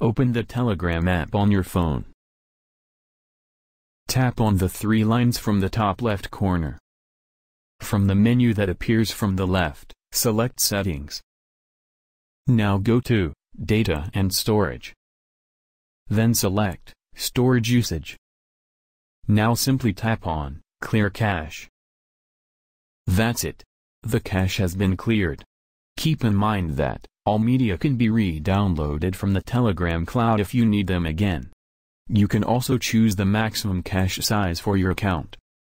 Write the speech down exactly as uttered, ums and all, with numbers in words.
Open the Telegram app on your phone. Tap on the three lines from the top left corner. From the menu that appears from the left, select Settings. Now go to Data and Storage. Then select Storage Usage. Now simply tap on Clear Cache. That's it. The cache has been cleared. Keep in mind that all media can be re-downloaded from the Telegram cloud if you need them again. You can also choose the maximum cache size for your account.